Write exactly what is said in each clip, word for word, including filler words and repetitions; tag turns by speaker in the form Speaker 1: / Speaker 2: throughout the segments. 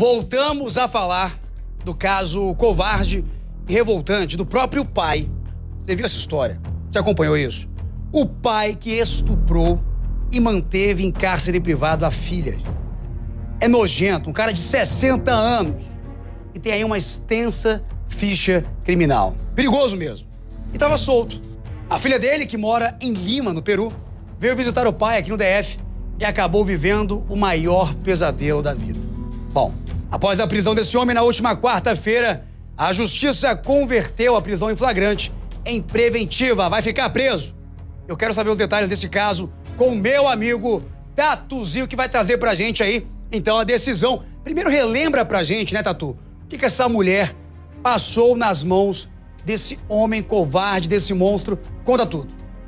Speaker 1: Voltamos a falar do caso covarde e revoltante do próprio pai. Você viu essa história? Você acompanhou isso? O pai que estuprou e manteve em cárcere privado a filha. É nojento, um cara de sessenta anos e tem aí uma extensa ficha criminal. Perigoso mesmo. E tava solto. A filha dele, que mora em Lima, no Peru, veio visitar o pai aqui no D F e acabou vivendo o maior pesadelo da vida. Bom, após a prisão desse homem na última quarta-feira, a justiça converteu a prisão em flagrante em preventiva. Vai ficar preso. Eu quero saber os detalhes desse caso com o meu amigo Tatuzinho, que vai trazer pra gente aí, então, a decisão. Primeiro, relembra pra gente, né, Tatu? O que que essa mulher passou nas mãos desse homem covarde, desse monstro? Conta tudo.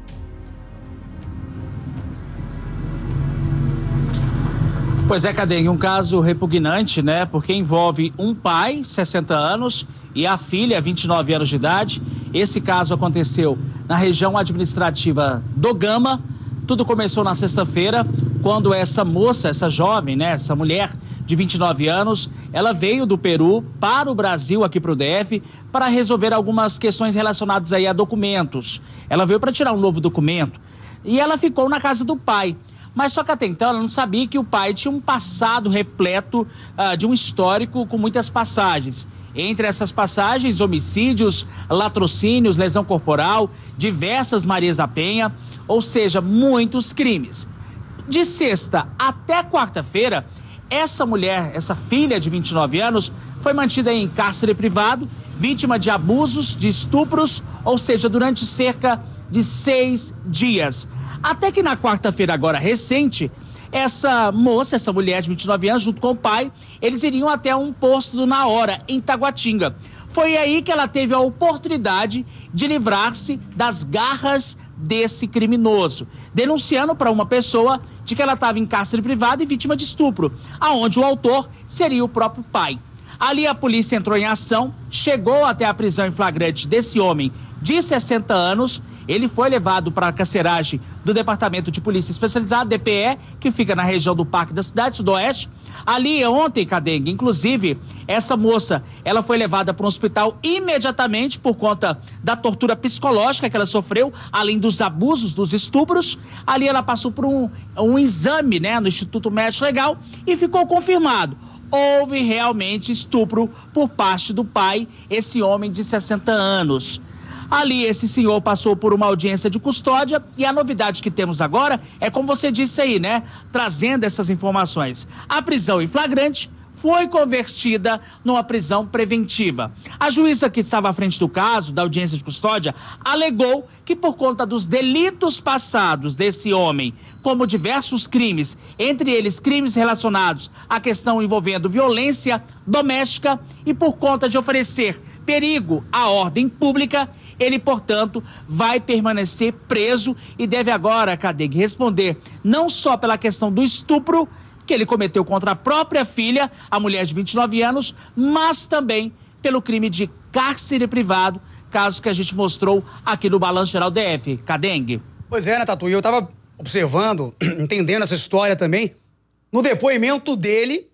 Speaker 2: Pois é, Cadengue, um caso repugnante, né? Porque envolve um pai, sessenta anos, e a filha, vinte e nove anos de idade. Esse caso aconteceu na região administrativa do Gama. Tudo começou na sexta-feira, quando essa moça, essa jovem, né? Essa mulher de vinte e nove anos, ela veio do Peru para o Brasil, aqui para o D F, para resolver algumas questões relacionadas aí a documentos. Ela veio para tirar um novo documento e ela ficou na casa do pai. Mas só que até então ela não sabia que o pai tinha um passado repleto uh, de um histórico com muitas passagens. Entre essas passagens, homicídios, latrocínios, lesão corporal, diversas Marias da Penha, ou seja, muitos crimes. De sexta até quarta-feira, essa mulher, essa filha de vinte e nove anos, foi mantida em cárcere privado, vítima de abusos, de estupros, ou seja, durante cerca de seis dias. Até que na quarta-feira agora recente, essa moça, essa mulher de vinte e nove anos, junto com o pai, eles iriam até um posto do Na Hora, em Taguatinga. Foi aí que ela teve a oportunidade de livrar-se das garras desse criminoso, denunciando para uma pessoa de que ela estava em cárcere privado e vítima de estupro, aonde o autor seria o próprio pai. Ali a polícia entrou em ação, chegou até a prisão em flagrante desse homem de sessenta anos. Ele foi levado para a carceragem do Departamento de Polícia Especializada, D P E, que fica na região do Parque da Cidade, Sudoeste. Ali ontem, Cadengue, inclusive, essa moça, ela foi levada para um hospital imediatamente por conta da tortura psicológica que ela sofreu, além dos abusos, dos estupros. Ali ela passou por um, um exame, né, no Instituto Médico Legal e ficou confirmado. Houve realmente estupro por parte do pai, esse homem de sessenta anos. Ali esse senhor passou por uma audiência de custódia e a novidade que temos agora é, como você disse aí, né? Trazendo essas informações. A prisão em flagrante foi convertida numa prisão preventiva. A juíza que estava à frente do caso, da audiência de custódia, alegou que por conta dos delitos passados desse homem, como diversos crimes, entre eles crimes relacionados à questão envolvendo violência doméstica e por conta de oferecer perigo à ordem pública, ele, portanto, vai permanecer preso e deve agora, Cadengue, responder não só pela questão do estupro que ele cometeu contra a própria filha, a mulher de vinte e nove anos, mas também pelo crime de cárcere privado, caso que a gente mostrou aqui no Balanço Geral D F. Cadengue.
Speaker 1: Pois é, né, Tatu? E eu tava observando, entendendo essa história também. No depoimento dele,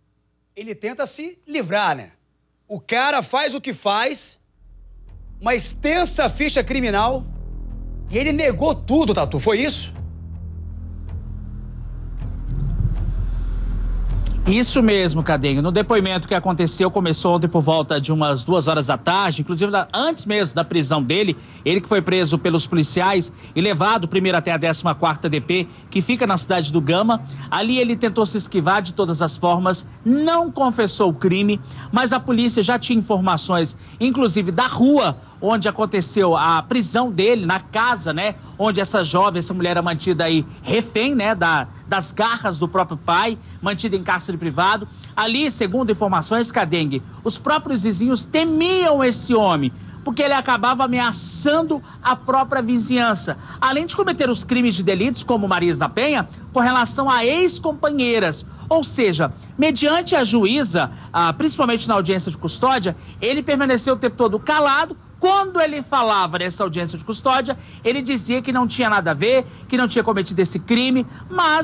Speaker 1: ele tenta se livrar, né? O cara faz o que faz, uma extensa ficha criminal, e ele negou tudo, Tatu, foi isso?
Speaker 2: Isso mesmo, Cadengue. No depoimento que aconteceu, começou ontem por volta de umas duas horas da tarde, inclusive antes mesmo da prisão dele, ele que foi preso pelos policiais e levado primeiro até a décima quarta D P, que fica na cidade do Gama. Ali ele tentou se esquivar de todas as formas, não confessou o crime, mas a polícia já tinha informações, inclusive da rua onde aconteceu a prisão dele, na casa, né, onde essa jovem, essa mulher era mantida aí refém, né, da, das garras do próprio pai, mantida em cárcere privado. Ali, segundo informações, Cadengue, os próprios vizinhos temiam esse homem, porque ele acabava ameaçando a própria vizinhança, além de cometer os crimes de delitos, como Marias da Penha, com relação a ex-companheiras. Ou seja, mediante a juíza, ah, principalmente na audiência de custódia, ele permaneceu o tempo todo calado. Quando ele falava nessa audiência de custódia, ele dizia que não tinha nada a ver, que não tinha cometido esse crime, mas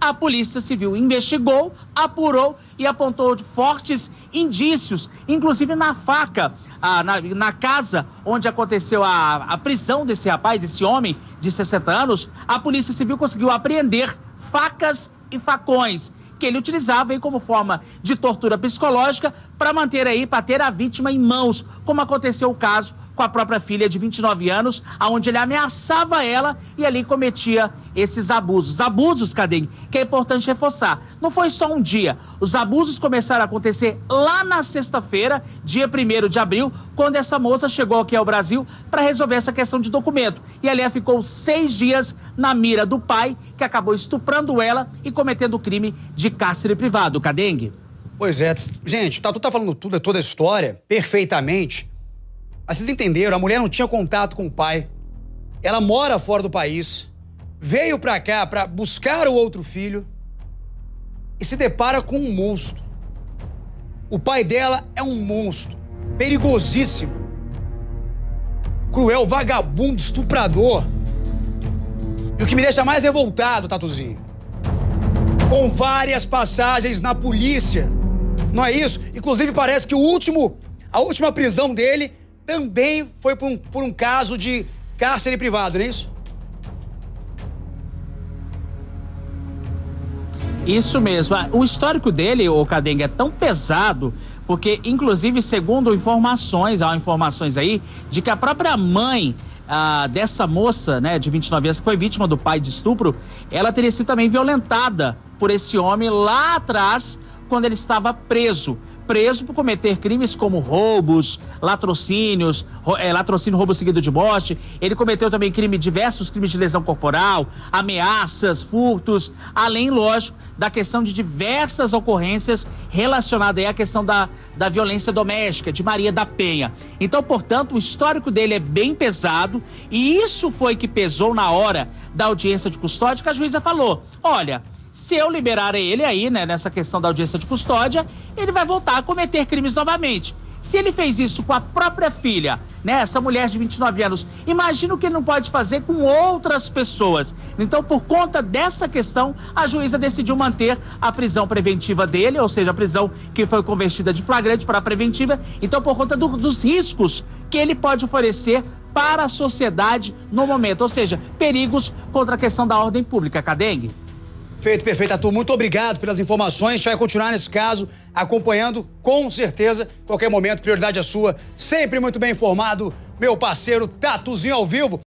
Speaker 2: A Polícia Civil investigou, apurou e apontou fortes indícios, inclusive na faca, ah, na, na casa onde aconteceu a, a prisão desse rapaz, desse homem de sessenta anos, a Polícia Civil conseguiu apreender facas e facões que ele utilizava aí como forma de tortura psicológica para manter aí, para ter a vítima em mãos, como aconteceu o caso com a própria filha de vinte e nove anos, onde ele ameaçava ela e ali cometia esses abusos. Abusos, Cadengue, que é importante reforçar. Não foi só um dia. Os abusos começaram a acontecer lá na sexta-feira, dia primeiro de abril, quando essa moça chegou aqui ao Brasil para resolver essa questão de documento. E ali ela ficou seis dias na mira do pai, que acabou estuprando ela e cometendo o crime de cárcere privado. Cadengue?
Speaker 1: Pois é. Gente, o Tatu tá falando tudo, toda a história, perfeitamente. Mas vocês entenderam, a mulher não tinha contato com o pai. Ela mora fora do país, veio pra cá pra buscar o outro filho e se depara com um monstro. O pai dela é um monstro, perigosíssimo, cruel, vagabundo, estuprador. E o que me deixa mais revoltado, Tatuzinho, com várias passagens na polícia, não é isso? Inclusive parece que o último, a última prisão dele também foi por um, por um caso de cárcere privado, não é isso?
Speaker 2: Isso mesmo. O histórico dele, o Cadengue, é tão pesado, porque, inclusive, segundo informações, há informações aí, de que a própria mãe ah, dessa moça, né, de vinte e nove anos, que foi vítima do pai de estupro, ela teria sido também violentada por esse homem lá atrás, quando ele estava preso. Preso por cometer crimes como roubos, latrocínios, é, latrocínio, roubo seguido de morte. Ele cometeu também crime, diversos crimes de lesão corporal, ameaças, furtos, além, lógico, da questão de diversas ocorrências relacionadas aí à questão da, da violência doméstica, de Maria da Penha. Então, portanto, o histórico dele é bem pesado e isso foi que pesou na hora da audiência de custódia, que a juíza falou, olha, se eu liberar ele aí, né, nessa questão da audiência de custódia, ele vai voltar a cometer crimes novamente. Se ele fez isso com a própria filha, né, essa mulher de vinte e nove anos, imagina o que ele não pode fazer com outras pessoas. Então, por conta dessa questão, a juíza decidiu manter a prisão preventiva dele, ou seja, a prisão que foi convertida de flagrante para preventiva. Então, por conta do, dos riscos que ele pode oferecer para a sociedade no momento, ou seja, perigos contra a questão da ordem pública. Cadengue?
Speaker 1: Feito, perfeito, Tatu. Muito obrigado pelas informações. A gente vai continuar nesse caso, acompanhando, com certeza. Qualquer momento, prioridade é sua. Sempre muito bem informado, meu parceiro Tatuzinho ao vivo.